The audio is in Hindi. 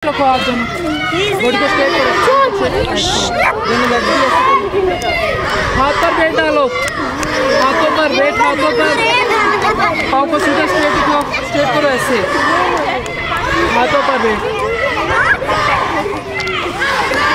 रखो हाथ दोनों, बॉडी को स्ट्रेट करो, दोनों लेग भी ऐसे, हाथ पर वेट डालो, हाथों पर वेट, हाथों पर, पाँव को सीधा स्ट्रेट उठाओ, स्ट्रेट करो ऐसे, हाथों पर वेट।